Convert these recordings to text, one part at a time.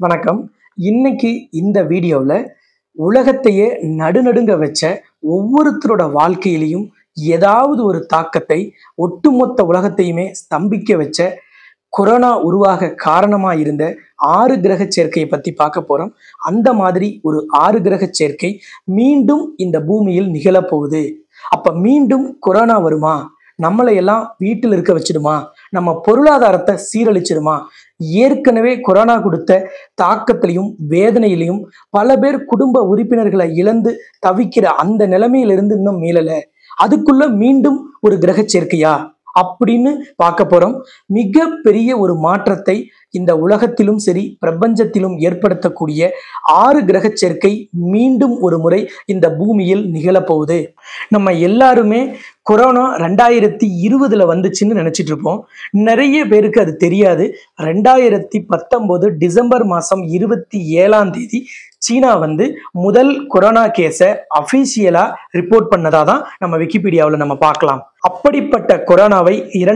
வணக்கம். இன்னைக்கு இந்த வீடியோவில் உலகத்தையே நடுநடுங்க வச்ச ஒவ்வொருத்தரோட வாழ்க்கையிலையும் ஏதாவது ஒரு தாக்கத்தை ஒட்டுமொத்த உலகத்தையுமே ஸ்தம்பிக்க வச்ச கொரோனா உருவாக காரணமாக இருந்த 6 கிரக சேர்க்கையை பற்றி பார்க்க போகிறோம். அந்த மாதிரி ஒரு 6 கிரக சேர்க்கை மீண்டும் இந்த பூமியில் நிகழப்போகுது. அப்போ மீண்டும் கொரோனா வருமா? நம்மளை எல்லாம் வீட்டில் இருக்க வச்சிடுமா? நம்ம பொருளாதாரத்தை சீரழிச்சிடுமா? ஏற்கனவே கொரோனா கொடுத்த தாக்கத்திலையும் வேதனையிலையும் பல பேர் குடும்ப உறுப்பினர்களை இழந்து தவிக்கிற அந்த நிலைமையிலிருந்து இன்னும் மீளல. அதுக்குள்ள மீண்டும் ஒரு கிரக சேர்க்கையா அப்படின்னு பார்க்க போறோம். மிக பெரிய ஒரு மாற்றத்தை இந்த உலகத்திலும் சரி பிரபஞ்சத்திலும் ஏற்படுத்தக்கூடிய 6 கிரக சேர்க்கை மீண்டும் ஒரு முறை இந்த பூமியில் நிகழப்போகுது. நம்ம எல்லாருமே கொரோனா 2020 வந்துச்சுன்னு நினைச்சிட்டு இருப்போம். நிறைய பேருக்கு அது தெரியாது. 2019 டிசம்பர் மாதம் 27 சீனா முதல் கொரோனா கேஸை அஃபீஷியலா ரிப்போர்ட் பண்ணதா தான் நம்ம விக்கிபீடியாவில் நம்ம பார்க்கலாம். அப்படிப்பட்ட கொரோனாவை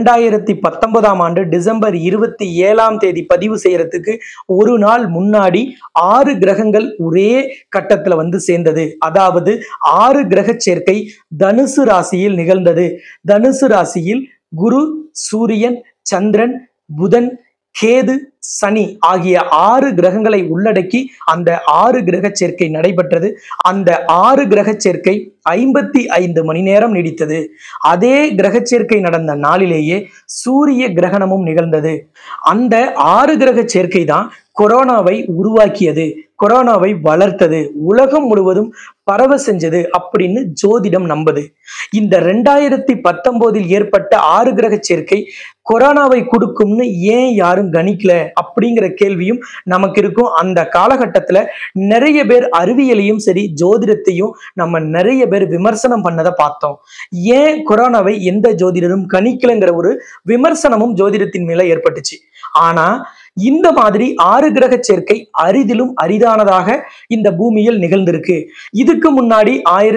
2019 டிசம்பர் 27 பதிவு செய்யறதுக்கு ஒரு நாள் முன்னாடி 6 கிரகங்கள் ஒரே கட்டத்துல சேர்ந்தது. அதாவது 6 கிரக சேர்க்கை தனுசு ராசியில் நிகழ்ந்தது. தனுசு ராசியில் குரு, சூரியன், சந்திரன், புதன், கேது, சனி ஆகிய 6 கிரகங்களை உள்ளடக்கி அந்த 6 கிரக சேர்க்கை நடைபெற்றது. அந்த 6 கிரக சேர்க்கை 55 மணி நேரம் நீடித்தது. அதே கிரக சேர்க்கை நடந்த நாளிலேயே சூரிய கிரகணமும் நிகழ்ந்தது. அந்த 6 கிரக சேர்க்கை தான் கொரோனாவை உருவாக்கியது, கொரோனாவை வளர்த்தது, உலகம் முழுவதும் பரவ செஞ்சது அப்படின்னு ஜோதிடம் நம்புது. இந்த 2019 ஏற்பட்ட 6 கிரக சேர்க்கை கொரோனாவை கொடுக்கும்னு ஏன் யாரும் கணிக்கல அப்படிங்கிற கேள்வியும் நமக்கு இருக்கும். அந்த காலகட்டத்துல நிறைய பேர் அறிவியலையும் சரி ஜோதிடத்தையும் நம்ம நிறைய பேர் விமர்சனம் பண்ணதை பார்த்தோம். ஏன் கொரோனாவை எந்த ஜோதிடரும் கணிக்கலங்கிற ஒரு விமர்சனமும் ஜோதிடத்தின் மேல ஏற்பட்டுச்சு. ஆனா இந்த மாதிரி 6 கிரக சேர்க்கை அரிதிலும் அரிதானதாக இந்த பூமியில் நிகழ்ந்திருக்கு. இதுக்கு முன்னாடி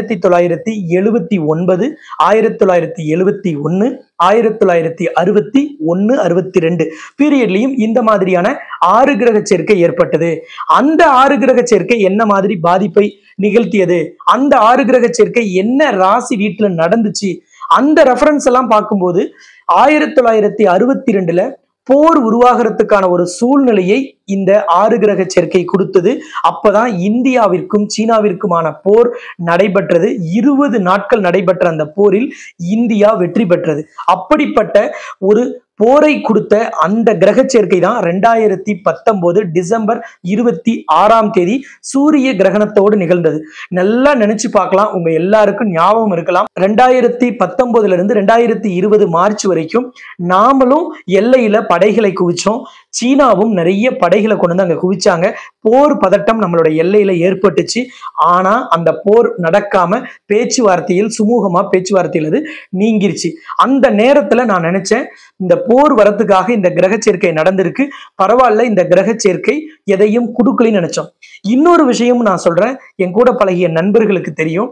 1979, 1971, 1961, 62 பீரியட்லையும் இந்த மாதிரியான 6 கிரக சேர்க்கை ஏற்பட்டது. அந்த 6 கிரக சேர்க்கை என்ன மாதிரி பாதிப்பை நிகழ்த்தியது, அந்த 6 கிரக சேர்க்கை என்ன ராசி வீட்டுல நடந்துச்சு, அந்த ரெஃபரன்ஸ் எல்லாம் பார்க்கும்போது 1962 போர் உருவாகிறதுக்கான ஒரு சூழ்நிலையை இந்த 6 கிரக சேர்க்கை கொடுத்தது. அப்பதான் இந்தியாவிற்கும் சீனாவிற்குமான போர் நடைபெற்றது. 20 நாட்கள் நடைபெற்ற அந்த போரில் இந்தியா வெற்றி பெற்றது. அப்படிப்பட்ட ஒரு போரை கொடுத்த அந்த கிரக சேர்க்கை தான் 2019 டிசம்பர் 26 சூரிய கிரகணத்தோடு நிகழ்ந்தது. நல்லா நினைச்சு பார்க்கலாம், உங்க எல்லாருக்கும் ஞாபகம் இருக்கலாம். 2019 இருந்து 2020 மார்ச் வரைக்கும் நாமளும் எல்லையில படைகளை குவிச்சோம். சீனாவும் நிறைய படைகளை கொண்டு வந்து அங்க குவிச்சாங்க. போர் பதட்டம் நம்மளோட எல்லையில ஏற்பட்டுச்சு. ஆனா அந்த போர் நடக்காம பேச்சுவார்த்தையில் சுமூகமா பேச்சுவார்த்தையில் அது நீங்கிருச்சு. அந்த நேரத்துல நான் நினைச்சேன், இந்த போர் வரத்துக்காக இந்த கிரக சேர்க்கை நடந்திருக்கு, பரவாயில்ல, இந்த கிரக சேர்க்கை எதையும் கொடுக்கலன்னு நினைச்சோம். இன்னொரு விஷயமும் நான் சொல்றேன், என் கூட பழகிய நண்பர்களுக்கு தெரியும்.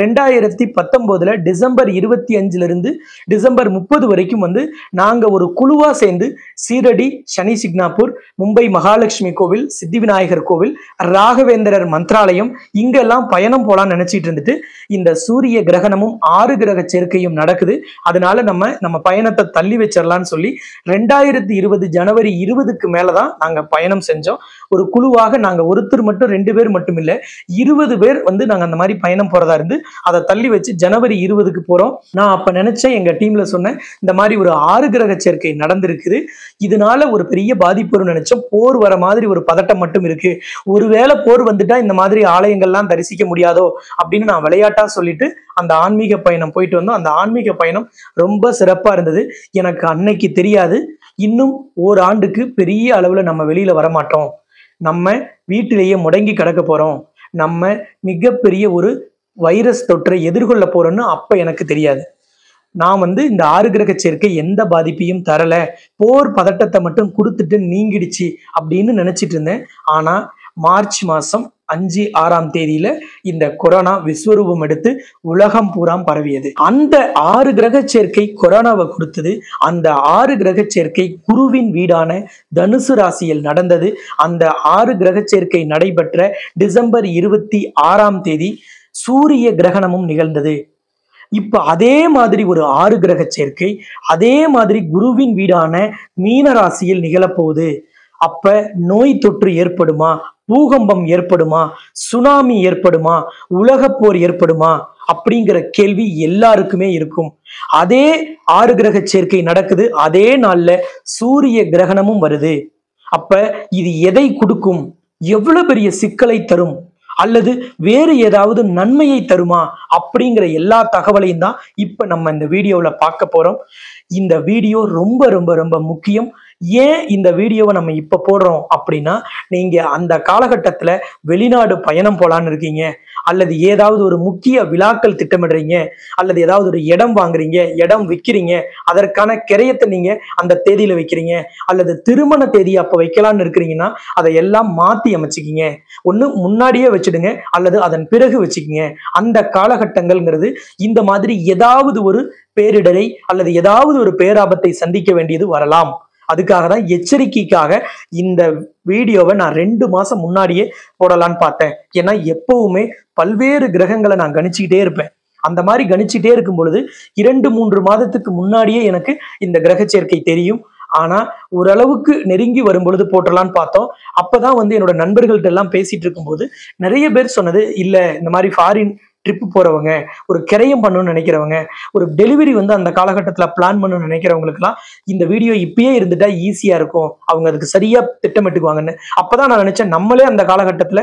2019 டிசம்பர் 25 இருந்து டிசம்பர் 30 வரைக்கும் நாங்க ஒரு குழுவா சேர்ந்து சீரடி, சனி சிக்னாப்பூர், மும்பை மகாலட்சுமி கோவில், சித்தி விநாயகர் கோவில், ராகவேந்திரர் மந்திராலயம் இங்கெல்லாம் பயணம் போலான்னு நினைச்சிட்டு இருந்துட்டு இந்த சூரிய கிரகணமும் 6 கிரக சேர்க்கையும் நடக்குது. அதனால நம்ம பயணத்தை தள்ளி வச்சிடலாம்னு சொல்லி 2020 ஜனவரி 20க்கு மேலதான் நாங்க பயணம் செஞ்சோம். ஒரு குழுவாக நாங்க ஒருத்தர் மட்டும் 2 பேர் மட்டும் இல்ல, 20 பேர் நாங்க அந்த மாதிரி பயணம் போறதா இருந்து அதை தள்ளி வச்சு ஜனவரி 20க்கு போறோம். நான் அப்ப நினைச்சேன், எங்க டீம்ல சொன்னேன், இந்த மாதிரி ஒரு 6 கிரக சேர்க்கை நடந்திருக்குது, இதனால ஒரு பெரிய பாதிப்பு வரும்னு நினைச்சோம். போர் வர மாதிரி ஒரு பதட்டம் மட்டும் இருக்கு, ஒருவேளை போர் வந்துட்டா இந்த மாதிரி ஆலயங்கள்லாம் தரிசிக்க முடியாதோ அப்படின்னு நான் விளையாட்டா சொல்லிட்டு அந்த ஆன்மீக பயணம் போயிட்டு வந்தோம். அந்த ஆன்மீக பயணம் ரொம்ப சிறப்பா இருந்தது. எனக்கு அன்னைக்கு தெரியாது, இன்னும் ஓராண்டுக்கு பெரிய அளவுல நம்ம வெளியில வரமாட்டோம், நம்ம வீட்டிலேயே முடங்கி கிடக்க போறோம், நம்ம மிகப்பெரிய ஒரு வைரஸ் தொற்றை எதிர்கொள்ள போறோம்னு அப்ப எனக்கு தெரியாது. நான் இந்த 6 கிரக சேர்க்கை எந்த பாதிப்பையும் தரல, போர் பதட்டத்தை மட்டும் கொடுத்துட்டு நீங்கிடுச்சு அப்படின்னு நினைச்சிட்டு இருந்தேன். ஆனா மார்ச் மாசம் 5, 6ஆம் தேதியில இந்த கொரோனா விஸ்வரூபம் எடுத்து உலகம் பூரா பரவியது. அந்த 6 கிரக சேர்க்கை கொரோனாவை கொடுத்தது. அந்த 6 கிரக சேர்க்கை குருவின் வீடான தனுசு ராசியில் நடந்தது. அந்த 6 கிரக சேர்க்கை நடைபெற்ற டிசம்பர் 26ஆம் தேதி சூரிய கிரகணமும் நிகழ்ந்தது. இப்ப அதே மாதிரி ஒரு 6 கிரக சேர்க்கை அதே மாதிரி குருவின் வீடான மீன ராசியில் நிகழப்போகுது. அப்ப நோய் தொற்று ஏற்படுமா, பூகம்பம் ஏற்படுமா, சுனாமி ஏற்படுமா, உலகப்போர் ஏற்படுமா அப்படிங்கிற கேள்வி எல்லாருக்குமே இருக்கும். அதே 6 கிரக சேர்க்கை நடக்குது. அதே நாள்ல சூரிய கிரகணமும் வருது. அப்ப இது எதை கொடுக்கும், எவ்வளவு பெரிய சிக்கலை தரும், அல்லது வேறு ஏதாவது நன்மையை தருமா அப்படிங்கிற எல்லா தகவலையும் தான் இப்ப நம்ம இந்த வீடியோல பார்க்க போறோம். இந்த வீடியோ ரொம்ப ரொம்ப ரொம்ப முக்கியம். ஏன் இந்த வீடியோவை நம்ம இப்ப போடுறோம் அப்படின்னா, நீங்க அந்த காலகட்டத்துல வெளிநாடு பயணம் போலான்னு இருக்கீங்க, அல்லது ஏதாவது ஒரு முக்கிய விழாக்கள் திட்டமிடுறீங்க, அல்லது ஏதாவது ஒரு இடம் வாங்குறீங்க, இடம் விற்கிறீங்க, அதற்கான கிரயத்தை நீங்க அந்த தேதியில வைக்கிறீங்க, அல்லது திருமண தேதி அப்ப வைக்கலான்னு இருக்கிறீங்கன்னா அதை எல்லாம் மாத்தி அமைச்சுக்கிங்க. ஒண்ணு முன்னாடியே வச்சுடுங்க, அல்லது அதன் பிறகு வச்சுக்கிங்க. அந்த காலகட்டங்கள்ங்கிறது இந்த மாதிரி ஏதாவது ஒரு பேரிடரை அல்லது ஏதாவது ஒரு பேராபத்தை சந்திக்க வேண்டியது வரலாம். அதுக்காக தான் எச்சரிக்கைக்காக இந்த வீடியோவை நான் 2 மாசம் முன்னாடியே போடலான்னு பார்த்தேன். ஏன்னா எப்பவுமே பல்வேறு கிரகங்களை நான் கணிச்சுக்கிட்டே இருப்பேன். அந்த மாதிரி கணிச்சுட்டே இருக்கும் பொழுது 2-3 மாதத்துக்கு முன்னாடியே எனக்கு இந்த கிரக சேர்க்கை தெரியும். ஆனா ஓரளவுக்கு நெருங்கி வரும் பொழுது போட்டலான்னு பார்த்தோம். அப்பதான் என்னோட நண்பர்கள்ட்ட எல்லாம் பேசிட்டு இருக்கும்போது நிறைய பேர் சொன்னது, இல்ல இந்த மாதிரி ஃபாரின் ட்ரிப் போறவங்க, ஒரு கிரயம் பண்ணணும்னு நினைக்கிறவங்க, ஒரு டெலிவரி அந்த காலகட்டத்தில் பிளான் பண்ணணும்னு நினைக்கிறவங்களுக்குலாம் இந்த வீடியோ இப்பயே இருந்துட்டா ஈஸியா இருக்கும், அவங்க அதுக்கு சரியா திட்டமிட்டுக்குவாங்கன்னு. அப்பதான் நான் நினைச்சேன், நம்மளே அந்த காலகட்டத்தில்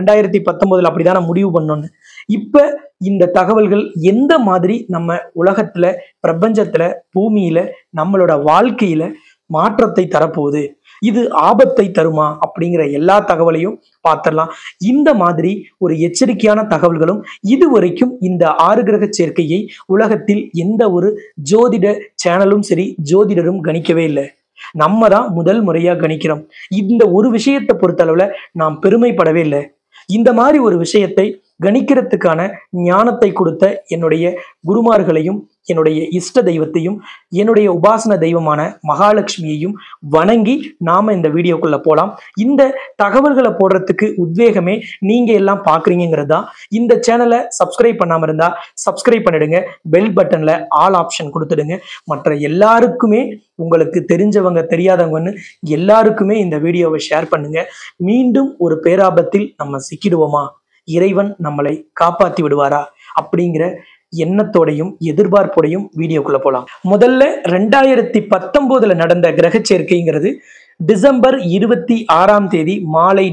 2019 அப்படிதான் நான் முடிவு பண்ணோன்னு. இப்ப இந்த தகவல்கள் எந்த மாதிரி நம்ம உலகத்துல, பிரபஞ்சத்துல, பூமியில, நம்மளோட வாழ்க்கையில மாற்றத்தை தரப்போகுது, இது ஆபத்தை தருமா அப்படிங்கிற எல்லா தகவலையும் பார்த்துடலாம். இந்த மாதிரி ஒரு எச்சரிக்கையான தகவல்களும் இதுவரைக்கும் இந்த 6 கிரக சேர்க்கையை உலகத்தில் எந்த ஒரு ஜோதிட சேனலும் சரி, ஜோதிடரும் கணிக்கவே இல்லை. நம்ம தான் முதல் முறையா கணிக்கிறோம். இந்த ஒரு விஷயத்தை பொறுத்தளவுல நாம் பெருமைப்படவே இல்லை. இந்த மாதிரி ஒரு விஷயத்தை கணிக்கிறதுக்கான ஞானத்தை கொடுத்த என்னுடைய குருமார்களையும், என்னுடைய இஷ்ட தெய்வத்தையும், என்னுடைய உபாசன தெய்வமான மகாலட்சுமியையும் வணங்கி நாம இந்த வீடியோக்குள்ள போலாம். இந்த தகவல்களை போடுறதுக்கு உத்வேகமே நீங்க எல்லாம் பாக்குறீங்கிறது தான். இந்த சேனலை சப்ஸ்கிரைப் பண்ணாம இருந்தா சப்ஸ்கிரைப் பண்ணிடுங்க. பெல் பட்டன்ல ஆல் ஆப்ஷன் கொடுத்துடுங்க. மற்ற எல்லாருக்குமே, உங்களுக்கு தெரிஞ்சவங்க தெரியாதவங்கன்னு எல்லாருக்குமே இந்த வீடியோவை ஷேர் பண்ணுங்க. மீண்டும் ஒரு பேராபத்தில் நம்ம சிக்கிடுவோமா, இறைவன் நம்மளை காப்பாத்தி விடுவாரா அப்படிங்கிற எண்ணத்தோடையும் எதிர்பார்ப்போடையும் வீடியோக்குள்ள போலாம். முதல்ல 2019 நடந்த கிரக சேர்க்கைங்கிறது டிசம்பர் 26ஆம் தேதி மாலை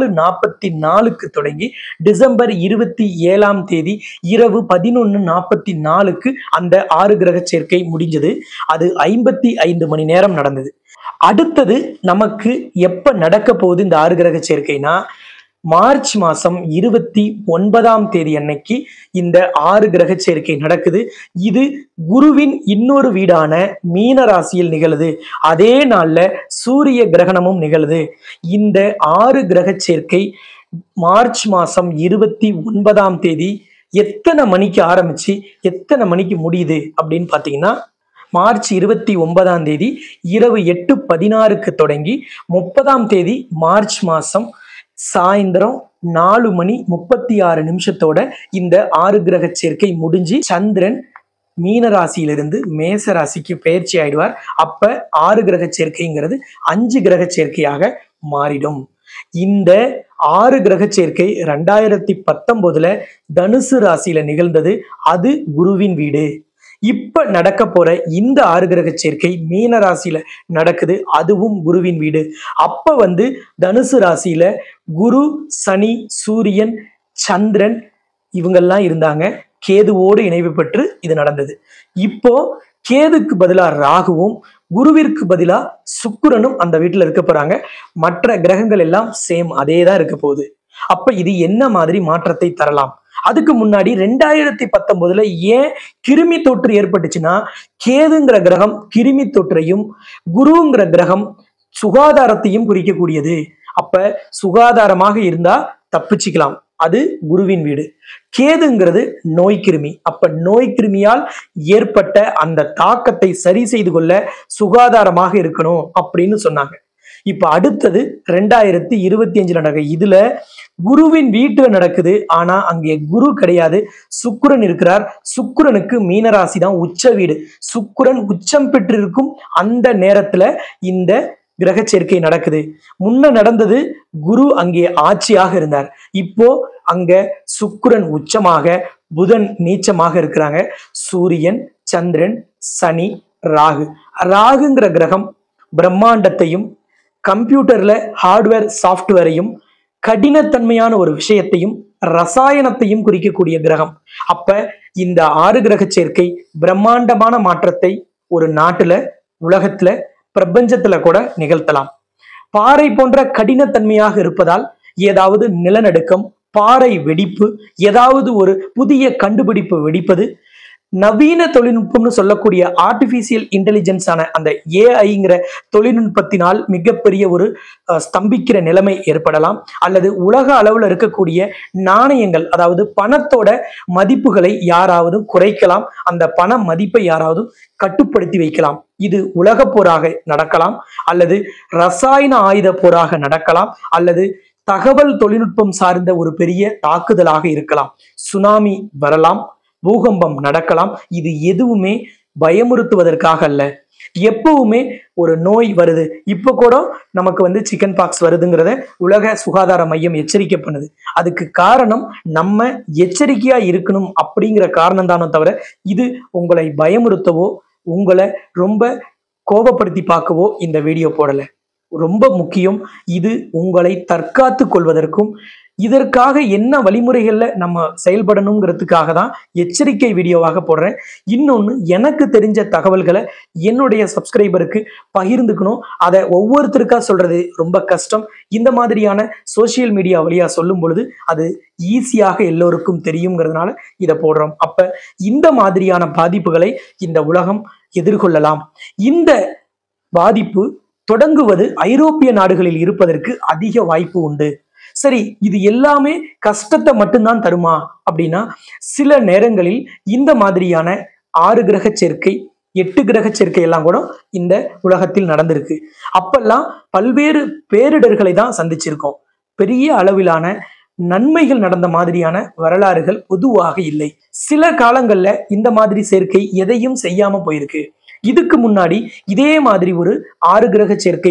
4:44 தொடங்கி டிசம்பர் 27ஆம் தேதி இரவு 11:44 அந்த 6 கிரக சேர்க்கை முடிஞ்சது. அது 55 மணி நேரம் நடந்தது. அடுத்தது நமக்கு எப்ப நடக்க போகுது இந்த 6 கிரக சேர்க்கைனா, மார்ச் மாசம் 29ஆம் தேதி அன்னைக்கு இந்த 6 கிரக சேர்க்கை நடக்குது. இது குருவின் இன்னொரு வீடான மீன ராசியில் நிகழுது. அதே நாள்ல சூரிய கிரகணமும் நிகழுது. இந்த 6 கிரக சேர்க்கை மார்ச் மாசம் 29ஆம் தேதி எத்தனை மணிக்கு ஆரம்பிச்சு எத்தனை மணிக்கு முடியுது அப்படின்னு பாத்தீங்கன்னா, மார்ச் 29ஆம் தேதி இரவு 8:16 தொடங்கி 30ஆம் தேதி மார்ச் மாசம் சாயந்தரம் 4:36 இந்த 6 கிரக சேர்க்கை முடிஞ்சு சந்திரன் மீன ராசியிலிருந்து மேச ராசிக்கு பயிற்சி ஆயிடுவார். அப்ப 6 கிரக சேர்க்கைங்கிறது 5 கிரக சேர்க்கையாக மாறிடும். இந்த 6 கிரக சேர்க்கை 2019 தனுசு ராசியில நிகழ்ந்தது. அது குருவின் வீடு. இப்ப நடக்க போற இந்த 6 கிரக சேர்க்கை மீன ராசியில நடக்குது. அதுவும் குருவின் வீடு. அப்ப தனுசு ராசியில குரு, சனி, சூரியன், சந்திரன் இவங்கெல்லாம் இருந்தாங்க. கேதுவோடு இணைவு பெற்று இது நடந்தது. இப்போ கேதுக்கு பதிலா ராகுவும், குருவிற்கு பதிலா சுக்கிரனும் அந்த வீட்டுல இருக்க போறாங்க. மற்ற கிரகங்கள் எல்லாம் சேம் அதே தான் இருக்க போகுது. அப்ப இது என்ன மாதிரி மாற்றத்தை தரலாம்? அதுக்கு முன்னாடி 2019 ஏன் கிருமி தொற்று ஏற்பட்டுச்சுன்னா, கேதுங்கிற கிரகம் கிருமி தொற்றையும், குருங்கிற கிரகம் சுகாதாரத்தையும் குறிக்கக்கூடியது. அப்ப சுகாதாரமாக இருந்தா தப்பிச்சுக்கலாம். அது குருவின் வீடு. கேதுங்கிறது நோய் கிருமி. அப்ப நோய் கிருமியால் ஏற்பட்ட அந்த தாக்கத்தை சரி செய்து கொள்ள சுகாதாரமாக இருக்கணும் அப்படின்னு சொன்னாங்க. இப்ப அடுத்தது 2025 நடக்க இதுல குருவின் வீட்டுல நடக்குது. ஆனா அங்கே குரு கிடையாது, சுக்கிரன் இருக்கிறார். சுக்கிரனுக்கு மீனராசி தான் உச்ச வீடு. சுக்கிரன் உச்சம் பெற்றிருக்கும் அந்த நேரத்துல இந்த கிரக சேர்க்கை நடக்குது. முன்ன நடந்தது குரு அங்கே ஆட்சியாக இருந்தார். இப்போ அங்க சுக்கிரன் உச்சமாக, புதன் நீச்சமாக இருக்கிறாங்க. சூரியன், சந்திரன், சனி, ராகு. ராகுங்கிற கிரகம் பிரம்மாண்டத்தையும் கம்ப்யூட்டர்ல ஹார்ட்வேர் சாஃப்ட்வேரையும் கடினத்தன்மையான ஒரு விஷயத்தையும் ரசாயனத்தையும் குறிக்கக்கூடிய கிரகம். அப்ப இந்த 6 கிரக சேர்க்கை பிரம்மாண்டமான மாற்றத்தை ஒரு நாட்டுல, உலகத்துல, பிரபஞ்சத்துல கூட நிகழ்த்தலாம். பாறை போன்ற கடினத்தன்மையாக இருப்பதால் ஏதாவது நிலநடுக்கம், பாறை வெடிப்பு, ஏதாவது ஒரு புதிய கண்டுபிடிப்பு வெடிப்பது, நவீன தொழில்நுட்பம்னு சொல்லக்கூடிய ஆர்டிபிஷியல் இன்டெலிஜென்ஸ் ஆன அந்த ஏஐங்கிற தொழில்நுட்பத்தினால் மிகப்பெரிய ஒரு ஸ்தம்பிக்கிற நிலைமை ஏற்படலாம். அல்லது உலக அளவில் இருக்கக்கூடிய நாணயங்கள், அதாவது பணத்தோட மதிப்புகளை யாராவது குறைக்கலாம். அந்த பண மதிப்பை யாராவது கட்டுப்படுத்தி வைக்கலாம். இது உலக போராக நடக்கலாம், அல்லது ரசாயன ஆயுத போராக நடக்கலாம், அல்லது தகவல் தொழில்நுட்பம் சார்ந்த ஒரு பெரிய தாக்குதலாக இருக்கலாம். சுனாமி வரலாம், பூகம்பம் நடக்கலாம். இது எதுவுமே பயமுறுத்துவதற்காக அல்ல. எப்பவுமே ஒரு நோய் வருது, இப்ப கூட நமக்கு சிக்கன் பாக்ஸ் வருதுங்கிறத உலக சுகாதார மையம் எச்சரிக்கை பண்ணுது. அதுக்கு காரணம் நம்ம எச்சரிக்கையா இருக்கணும் அப்படிங்கிற காரணம் தானோ தவிர இது உங்களை பயமுறுத்தவோ உங்களை ரொம்ப கோபப்படுத்தி பார்க்கவோ இந்த வீடியோ போடல. ரொம்ப முக்கியம், இது உங்களை தற்காத்து கொள்வதற்கும் இதற்காக என்ன வழிமுறைகள்ல நம்ம செயல்படணுங்கிறதுக்காக தான் எச்சரிக்கை வீடியோவாக போடுறேன். இன்னொன்னு, எனக்கு தெரிஞ்ச தகவல்களை என்னுடைய சப்ஸ்கிரைபருக்கு பகிர்ந்துக்கணும். அதை ஒவ்வொருத்தருக்கா சொல்றது ரொம்ப கஷ்டம். இந்த மாதிரியான சோசியல் மீடியா வழியா சொல்லும் பொழுது அது ஈஸியாக எல்லோருக்கும் தெரியுங்கிறதுனால இதை போடுறோம். அப்ப இந்த மாதிரியான பாதிப்புகளை இந்த உலகம் எதிர்கொள்ளலாம். இந்த பாதிப்பு தொடங்குவது ஐரோப்பிய நாடுகளில் இருப்பதற்கு அதிக வாய்ப்பு உண்டு. சரி, இது எல்லாமே கஷ்டத்தை மட்டும்தான் தருமா அப்படின்னா, சில நேரங்களில் இந்த மாதிரியான 6 கிரக சேர்க்கை, 8 கிரக சேர்க்கை எல்லாம் கூட இந்த உலகத்தில் நடந்திருக்கு. அப்பெல்லாம் பல்வேறு பேரிடர்களை தான் சந்திச்சிருக்கோம். பெரிய அளவிலான நன்மைகள் நடந்த மாதிரியான வரலாறுகள் பொதுவாக இல்லை. சில காலங்கள்ல இந்த மாதிரி சேர்க்கை எதையும் செய்யாம போயிருக்கு. இதுக்கு முன்னாடி இதே மாதிரி ஒரு 6 கிரக சேர்க்கை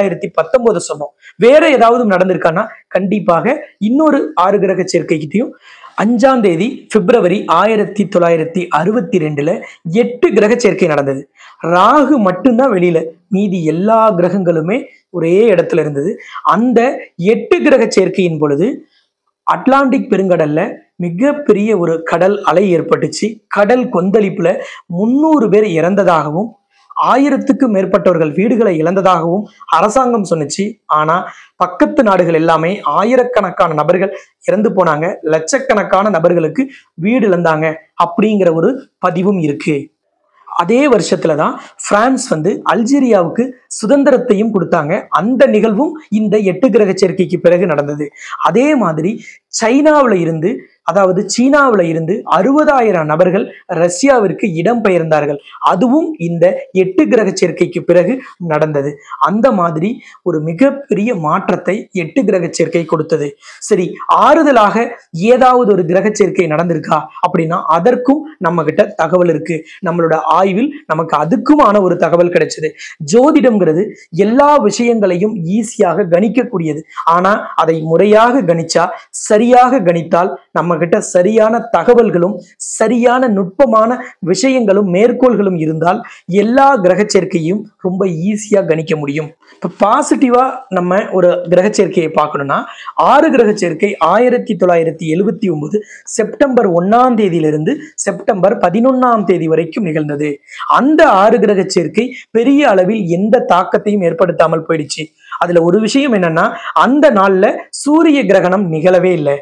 2019 சொன்னோம். வேற ஏதாவது நடந்திருக்கான்னா கண்டிப்பாக இன்னொரு 6 கிரக சேர்க்கைக்கிட்டையும் 5ஆம் தேதி பிப்ரவரி 1962 8 கிரக சேர்க்கை நடந்தது. ராகு மட்டும்தான் வெளியில, மீதி எல்லா கிரகங்களுமே ஒரே இடத்துல இருந்தது. அந்த 8 கிரக சேர்க்கையின் பொழுது அட்லாண்டிக் பெருங்கடல்ல மிகப்பெரிய ஒரு கடல் அலை ஏற்பட்டுச்சு. கடல் கொந்தளிப்புல 300 பேர் இறந்ததாகவும் 1000க்கும் மேற்பட்டவர்கள் வீடுகளை இழந்ததாகவும் அரசாங்கம் சொன்னிச்சு. ஆனா பக்கத்து நாடுகள் எல்லாமே ஆயிரக்கணக்கான நபர்கள் இறந்து போனாங்க, லட்சக்கணக்கான நபர்களுக்கு வீடு இழந்தாங்க அப்படிங்கிற ஒரு பதிவும் இருக்கு. அதே வருஷத்துலதான் பிரான்ஸ் அல்ஜீரியாவுக்கு சுதந்திரத்தையும் கொடுத்தாங்க. அந்த நிகழ்வும் இந்த 8 கிரக சேர்க்கைக்கு பிறகு நடந்தது. அதே மாதிரி சைனாவில இருந்து, அதாவது சீனாவில இருந்து 60,000 நபர்கள் ரஷ்யாவிற்கு இடம்பெயர்ந்தார்கள். அதுவும் இந்த 8 கிரக சேர்க்கைக்கு பிறகு நடந்தது. அந்த மாதிரி ஒரு மிகப்பெரிய மாற்றத்தை 8 கிரக சேர்க்கை கொடுத்தது. சரி, ஆறுதலாக ஏதாவது ஒரு கிரக சேர்க்கை நடந்திருக்கா அப்படின்னா அதற்கும் நம்ம கிட்ட தகவல் இருக்கு. நம்மளோட ஆய்வில் நமக்கு அதுக்குமான ஒரு தகவல் கிடைச்சது. ஜோதிடம்ங்கிறது எல்லா விஷயங்களையும் ஈஸியாக கணிக்கக்கூடியது. ஆனா அதை முறையாக கணிச்சா, சரியாக கணித்தால் நம்ம கிட்ட சரியான தகவல்களும் சரியான நுட்பமான விஷயங்களும் மேற்கோள்களும் இருந்தால் எல்லா கிரக சேர்க்கையும் ரொம்ப ஈஸியா கணிக்க முடியும். இப்ப பாசிட்டிவா நம்ம ஒரு கிரக சேர்க்கையை பார்க்கணும்னா, 6 கிரக சேர்க்கை 1979 செப்டம்பர் 1ஆம் தேதியிலிருந்து செப்டம்பர் 11ஆம் தேதி வரைக்கும் நிகழ்ந்தது. அந்த 6 கிரக சேர்க்கை பெரிய அளவில் எந்த தாக்கத்தையும் ஏற்படுத்தாமல் போயிடுச்சு. அதுல ஒரு விஷயம் என்னன்னா, அந்த நாள்ல சூரிய கிரகணம் நிகழவே இல்லை.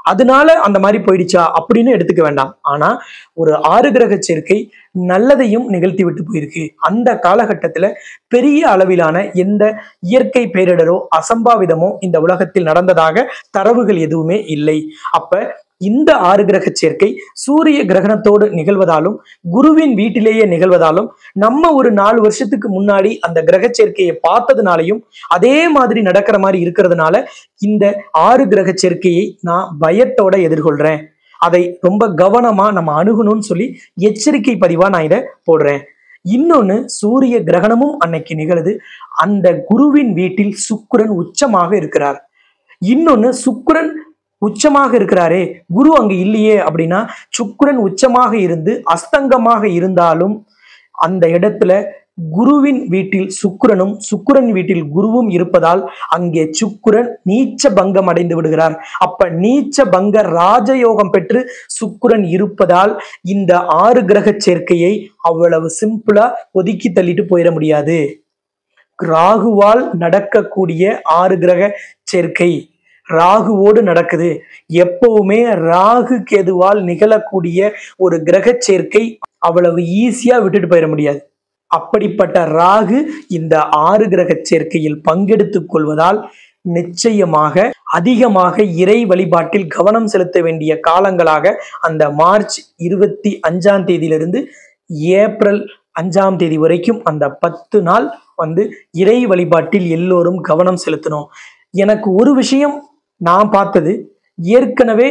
அதனால அந்த மாதிரி போயிடுச்சா அப்படின்னு எடுத்துக்க வேண்டாம். ஆனா ஒரு 6 கிரக சேர்க்கை நல்லதையும் நிகழ்த்தி விட்டு போயிருக்கு. அந்த காலகட்டத்துல பெரிய அளவிலான எந்த இயற்கை பேரிடரோ அசம்பாவிதமோ இந்த உலகத்தில் நடந்ததாக தரவுகள் எதுவுமே இல்லை. அப்ப இந்த 6 கிரக சேர்க்கை சூரிய கிரகணத்தோடு நிகழ்வதாலும் குருவின் வீட்டிலேயே நிகழ்வதாலும் நம்ம ஒரு 4 வருஷத்துக்கு முன்னாடி அந்த கிரக சேர்க்கையை பார்த்ததுனாலையும் அதே மாதிரி நடக்கிற மாதிரி இருக்கிறதுனால இந்த 6 கிரக சேர்க்கையை நான் பயத்தோட எதிர்கொள்றேன். அதை ரொம்ப கவனமா நம்ம அணுகணும்னு சொல்லி எச்சரிக்கை பதிவா நான் இதை போடுறேன். இன்னொன்னு, சூரிய கிரகணமும் அன்னைக்கு நிகழுது. அந்த குருவின் வீட்டில் சுக்கிரன் உச்சமாக இருக்கிறார். இன்னொன்னு, சுக்கிரன் உச்சமாக இருக்கிறாரே, குரு அங்கு இல்லையே அப்படின்னா, சுக்கிரன் உச்சமாக இருந்து அஸ்தங்கமாக இருந்தாலும் அந்த இடத்துல குருவின் வீட்டில் சுக்கிரனும் சுக்கிரன் வீட்டில் குருவும் இருப்பதால் அங்கே சுக்கிரன் நீச்ச பங்கம் அடைந்து விடுகிறார். அப்ப நீச்ச பங்க ராஜயோகம் பெற்று சுக்கிரன் இருப்பதால் இந்த 6 கிரக சேர்க்கையை அவ்வளவு சிம்பிளா ஒதுக்கி தள்ளிட்டு போயிட முடியாது. ராகுவால் நடக்கக்கூடிய 6 கிரக சேர்க்கை ராகுவோடு நடக்குது. எப்பவுமே ராகு கேதுவால் நிகழக்கூடிய ஒரு கிரக சேர்க்கை அவ்வளவு ஈஸியா விட்டுட்டு போயிட முடியாது. அப்படிப்பட்ட ராகு இந்த 6 கிரக சேர்க்கையில் பங்கெடுத்துக் கொள்வதால் நிச்சயமாக அதிகமாக இறை வழிபாட்டில் கவனம் செலுத்த வேண்டிய காலங்களாக அந்த மார்ச் 25ஆம் தேதியிலிருந்து ஏப்ரல் 5ஆம் தேதி வரைக்கும் அந்த 10 நாள் இறை வழிபாட்டில் எல்லோரும் கவனம் செலுத்தணும். எனக்கு ஒரு விஷயம் நான் பார்த்தது, ஏற்கனவே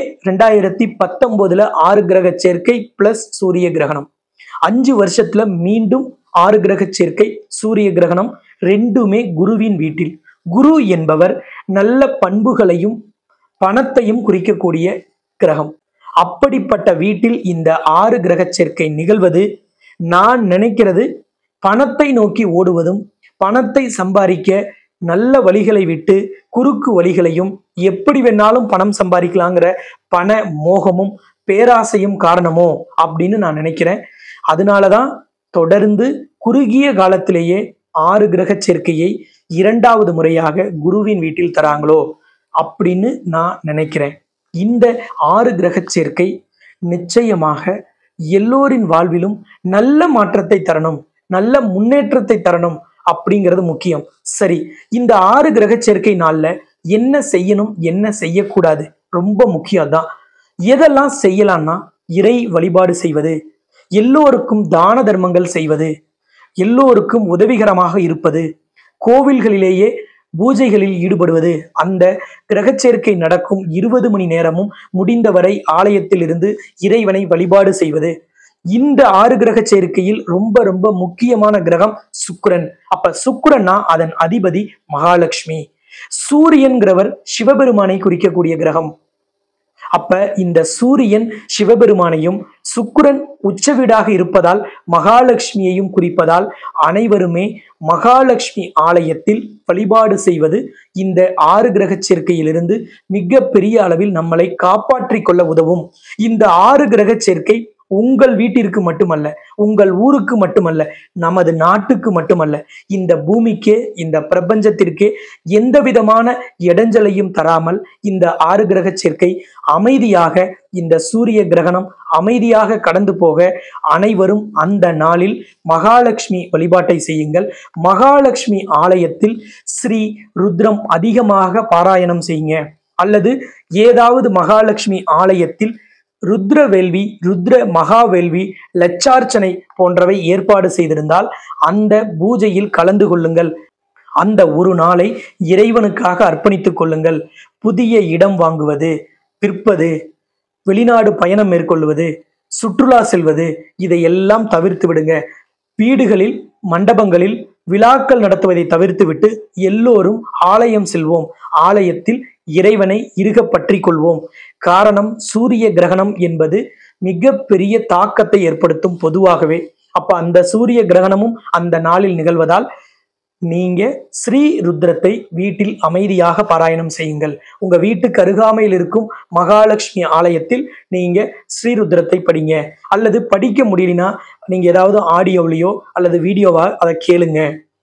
2019 6 கிரக சேர்க்கை பிளஸ் சூரிய கிரகணம், 5 வருஷத்துல மீண்டும் 6 கிரக சேர்க்கை சூரிய கிரகணம், ரெண்டுமே குருவின் வீட்டில். குரு என்பவர் நல்ல பண்புகளையும் பணத்தையும் குறிக்கக்கூடிய கிரகம். அப்படிப்பட்ட வீட்டில் இந்த 6 கிரக சேர்க்கை நிகழ்வது, நான் நினைக்கிறது பணத்தை நோக்கி ஓடுவதும் பணத்தை சம்பாதிக்க நல்ல வழிகளை விட்டு குறுக்கு வழிகளையும் எப்படி வேணாலும் பணம் சம்பாதிக்கலாங்கிற பண மோகமும் பேராசையும் காரணமோ அப்படின்னு நான் நினைக்கிறேன். அதனாலதான் தொடர்ந்து குறுகிய காலத்திலேயே 6 கிரக சேர்க்கையை 2வது முறையாக குருவின் வீட்டில் தராங்களோ அப்படின்னு நான் நினைக்கிறேன். இந்த 6 கிரக சேர்க்கை நிச்சயமாக எல்லோரின் வாழ்விலும் நல்ல மாற்றத்தை தரணும், நல்ல முன்னேற்றத்தை தரணும் அப்படிங்கிறது முக்கியம். சரி, இந்த 6 கிரக சேர்க்கை நாள்ல என்ன செய்யணும் என்ன செய்யக்கூடாது ரொம்ப முக்கியம் தான். எதெல்லாம் செய்யலாம்னா, இறை வழிபாடு செய்வது, எல்லோருக்கும் தான தர்மங்கள் செய்வது, எல்லோருக்கும் உதவிகரமாக இருப்பது, கோவில்களிலேயே பூஜைகளில் ஈடுபடுவது, அந்த கிரக சேர்க்கை நடக்கும் 20 மணி நேரமும் முடிந்தவரை ஆலயத்தில் இருந்து இறைவனை வழிபாடு செய்வது. இந்த 6 கிரக சேர்க்கையில் ரொம்ப ரொம்ப முக்கியமான கிரகம் சுக்கிரன். அப்ப சுக்கிரன்னா அதன் அதிபதி மகாலட்சுமி. சூரியன்கிறவர் சிவபெருமானை குறிக்கக்கூடிய கிரகம். அப்ப இந்த சூரியன் சிவபெருமானையும் சுக்கிரன் உச்ச வீடாக இருப்பதால் மகாலட்சுமியையும் குறிப்பதால் அனைவருமே மகாலட்சுமி ஆலயத்தில் வழிபாடு செய்வது இந்த 6 கிரக சேர்க்கையிலிருந்து மிக பெரிய அளவில் நம்மளை காப்பாற்றிக் கொள்ள உதவும். இந்த 6 கிரக சேர்க்கை உங்கள் வீட்டிற்கு மட்டுமல்ல, உங்கள் ஊருக்கு மட்டுமல்ல, நமது நாட்டுக்கு மட்டுமல்ல, இந்த பூமிக்கே இந்த பிரபஞ்சத்திற்கே எந்த விதமான இடைஞ்சலையும் தராமல் இந்த 6 கிரக சேர்க்கை அமைதியாக இந்த சூரிய கிரகணம் அமைதியாக கடந்து போக அனைவரும் அந்த நாளில் மகாலட்சுமி வழிபாட்டை செய்யுங்கள். மகாலட்சுமி ஆலயத்தில் ஸ்ரீ ருத்ரம் அதிகமாக பாராயணம் செய்யுங்க. அல்லது ஏதாவது மகாலட்சுமி ஆலயத்தில் ருத்ர வேள்வி, ருத்ர மகா வேள்வி, லட்சார்ச்சனை போன்றவை ஏற்பாடு செய்திருந்தால் அந்த பூஜையில் கலந்து கொள்ளுங்கள். அந்த ஒரு நாளை இறைவனுக்காக அர்ப்பணித்துக் கொள்ளுங்கள். புதிய இடம் வாங்குவது, விற்பது, வெளிநாடு பயணம் மேற்கொள்வது, சுற்றுலா செல்வது, இதையெல்லாம் தவிர்த்து விடுங்க. வீடுகளில் மண்டபங்களில் விழாக்கள் நடத்துவதை தவிர்த்துவிட்டு எல்லோரும் ஆலயம் செல்வோம். ஆலயத்தில் இறைவனை இறுக பற்றி கொள்வோம். காரணம், சூரிய கிரகணம் என்பது மிக பெரிய தாக்கத்தை ஏற்படுத்தும் பொதுவாகவே. அப்ப அந்த சூரிய கிரகணமும் அந்த நாளில் நிகழ்வதால் நீங்க ஸ்ரீ ருத்ரத்தை வீட்டில் அமைதியாக பாராயணம் செய்யுங்கள். உங்க வீட்டுக்கு அருகாமையில் இருக்கும் மகாலட்சுமி ஆலயத்தில் நீங்க ஸ்ரீ ருத்ரத்தை படிங்க. அல்லது படிக்க முடியலனா நீங்க ஏதாவது ஆடியோவிலையோ அல்லது வீடியோவா அதை கேளுங்க.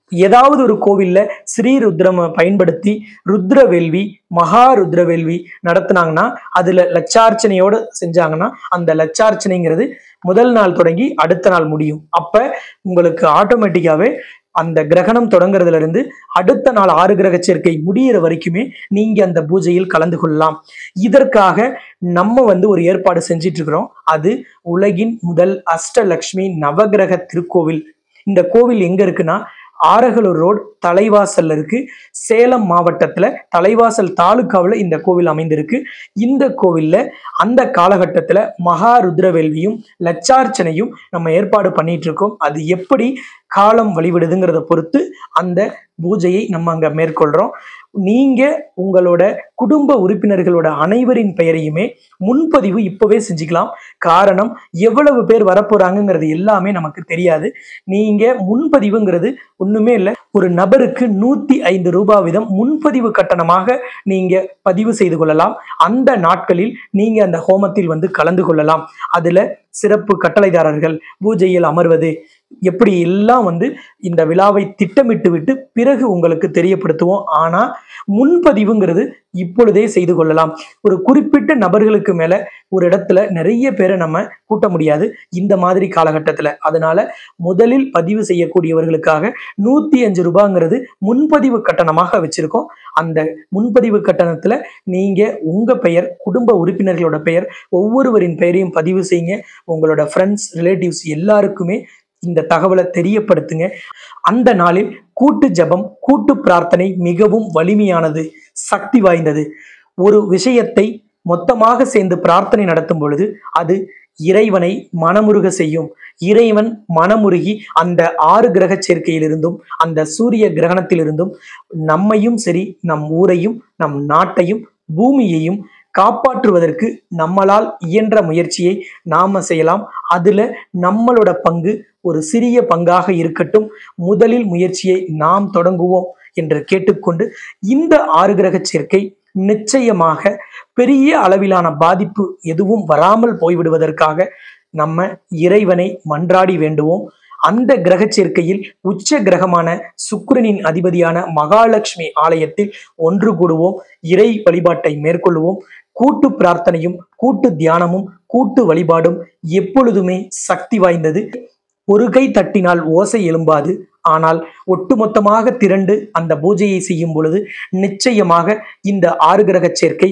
ஏதாவது ஒரு கோவில்ல ஸ்ரீ ருத்ரம் பயன்படுத்தி ருத்ர வேள்வி, மகா ருத்ர வேள்வி நடத்துனாங்கன்னா அதுல லட்சார்ச்சனையோட செஞ்சாங்கன்னா அந்த லட்சார்ச்சனைங்கிறது முதல் நாள் தொடங்கி அடுத்த நாள் முடியும். அப்ப உங்களுக்கு ஆட்டோமேட்டிக்காவே அந்த கிரகணம் தொடங்குறதுல இருந்து அடுத்த நாள் 6 கிரக சேர்க்கை முடியிற வரைக்குமே நீங்க அந்த பூஜையில் கலந்து கொள்ளலாம். இதற்காக நம்ம ஒரு ஏற்பாடு செஞ்சிட்டு இருக்கிறோம். அது உலகின் முதல் அஷ்டலட்சுமி நவகிரக திருக்கோவில். இந்த கோவில் எங்க இருக்குன்னா ஆரகலூர் ரோடு தலைவாசல்ல இருக்கு. சேலம் மாவட்டத்துல தலைவாசல் தாலுக்காவில் இந்த கோவில் அமைந்திருக்கு. இந்த கோவில்ல அந்த காலகட்டத்துல மகா ருத்ர வேள்வியும் லட்சார்ச்சனையும் நம்ம ஏற்பாடு பண்ணிட்டு இருக்கோம். அது எப்படி காலம் வழிவிடுதுங்கிறத பொறுத்து அந்த பூஜையை நம்ம அங்க மேற்கொள்றோம். நீங்க உங்களோட குடும்ப உறுப்பினர்களோட அனைவரின் பெயரையுமே முன்பதிவு இப்பவே செஞ்சுக்கலாம். காரணம், எவ்வளவு பேர் வரப்போறாங்கிறது எல்லாமே நமக்கு தெரியாது. நீங்க முன்பதிவுங்கிறது ஒண்ணுமே இல்லை. ஒரு நபருக்கு 105 ரூபாய் வீதம் முன்பதிவு கட்டணமாக நீங்க பதிவு செய்து கொள்ளலாம். அந்த நாட்களில் நீங்க அந்த ஹோமத்தில் கலந்து கொள்ளலாம். அதுல சிறப்பு கட்டளைதாரர்கள், பூஜையில் அமர்வது, எப்படி எல்லாம் இந்த விழாவை திட்டமிட்டு விட்டு பிறகு உங்களுக்கு தெரியப்படுத்துவோம். ஆனா முன்பதிவுங்கிறது இப்பொழுதே செய்து கொள்ளலாம். ஒரு குறிப்பிட்ட நபர்களுக்கு மேல ஒரு இடத்துல நிறைய பேரை நம்ம கூட்ட முடியாது இந்த மாதிரி காலகட்டத்துல. அதனால முதலில் பதிவு செய்யக்கூடியவர்களுக்காக 105 ரூபாய்ங்கிறது முன்பதிவு கட்டணமாக வச்சிருக்கோம். அந்த முன்பதிவு கட்டணத்துல நீங்க உங்க பெயர், குடும்ப உறுப்பினர்களோட பெயர், ஒவ்வொருவரின் பெயரையும் பதிவு செய்யுங்க. உங்களோட ஃப்ரெண்ட்ஸ், ரிலேட்டிவ்ஸ் எல்லாருக்குமே இந்த தகவலை தெரியப்படுத்துங்க. அந்த நாளில் கூட்டு ஜபம், கூட்டு பிரார்த்தனை மிகவும் வலிமையானது, சக்தி வாய்ந்தது. ஒரு விஷயத்தை மொத்தமாக சேர்ந்து பிரார்த்தனை நடத்தும் பொழுது அது இறைவனை மனமுருக செய்யும். இறைவன் மனமுருகி அந்த 6 கிரக சேர்க்கையிலிருந்தும் அந்த சூரிய கிரகணத்திலிருந்தும் நம்மையும் சரி, நம் ஊரையும், நம் நாட்டையும், பூமியையும் காப்பாற்றுவதற்கு நம்மளால் இயன்ற முயற்சியை நாம செய்யலாம். அதுல நம்மளோட பங்கு ஒரு சிறிய பங்காக இருக்கட்டும். முதலில் முயற்சியை நாம் தொடங்குவோம் என்று கேட்டுக்கொண்டு, இந்த 6 கிரக சேர்க்கை நிச்சயமாக பெரிய அளவிலான பாதிப்பு எதுவும் வராமல் போய்விடுவதற்காக நம்ம இறைவனை மன்றாடி வேண்டுவோம். அந்த கிரக சேர்க்கையில் உச்ச கிரகமான சுக்கிரனின் அதிபதியான மகாலட்சுமி ஆலயத்தில் ஒன்று கூடுவோம். இறை வழிபாட்டை மேற்கொள்வோம். கூட்டு பிரார்த்தனையும் கூட்டு தியானமும் கூட்டு வழிபாடும் எப்பொழுதுமே சக்தி வாய்ந்தது. ஒரு கை தட்டினால் ஓசை எழும்பாது. ஆனால் ஒட்டுமொத்தமாக திரண்டு அந்த பூஜையை செய்யும் பொழுது நிச்சயமாக இந்த 6 கிரக சேர்க்கை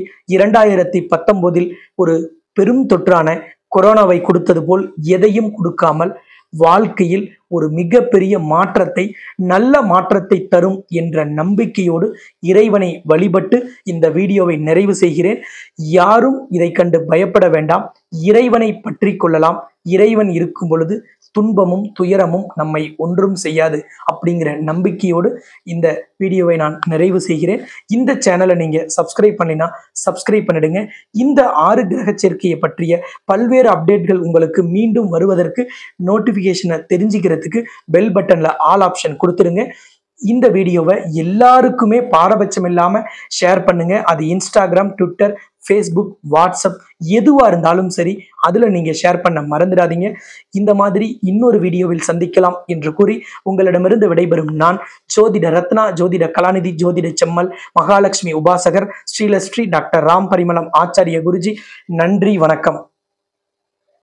2019 ஒரு பெரும் தொற்றான கொரோனாவை கொடுத்தது போல் எதையும் கொடுக்காமல் வாழ்க்கையில் ஒரு மிகப்பெரிய மாற்றத்தை, நல்ல மாற்றத்தை தரும் என்ற நம்பிக்கையோடு இறைவனை வழிபட்டு இந்த வீடியோவை நிறைவு செய்கிறேன். யாரும் இதை கண்டு பயப்பட வேண்டாம். இறைவனை பற்றி கொள்ளலாம். இறைவன் இருக்கும் பொழுது துன்பமும் துயரமும் நம்மை ஒன்றும் செய்யாது அப்படிங்கிற நம்பிக்கையோடு இந்த வீடியோவை நான் நிறைவு செய்கிறேன். இந்த சேனலை நீங்க சப்ஸ்கிரைப் பண்ணினா சப்ஸ்கிரைப் பண்ணிடுங்க. இந்த 6 கிரக சேர்க்கையை பற்றிய பல்வேறு அப்டேட்கள் உங்களுக்கு மீண்டும் வருவதற்கு நோட்டிபிகேஷனை தெரிஞ்சுக்கிறதுக்கு பெல் பட்டன்ல ஆல் ஆப்ஷன் கொடுத்துருங்க. இந்த வீடியோவை எல்லாருக்குமே பாரபட்சம் இல்லாம ஷேர் பண்ணுங்க. அது இன்ஸ்டாகிராம், ட்விட்டர், ஃபேஸ்புக், வாட்ஸ்அப் எதுவா இருந்தாலும் சரி, அதுல நீங்க ஷேர் பண்ண மறந்துடாதீங்க. இந்த மாதிரி இன்னொரு வீடியோவில் சந்திக்கலாம் என்று கூறி உங்களிடமிருந்து விடைபெறும் நான் ஜோதிட ரத்னா, ஜோதிட கலாநிதி, ஜோதிட செம்மல், மகாலட்சுமி உபாசகர், ஸ்ரீலஸ்ரீ டாக்டர் ராம் பரிமளம் ஆச்சாரிய குருஜி. நன்றி, வணக்கம்.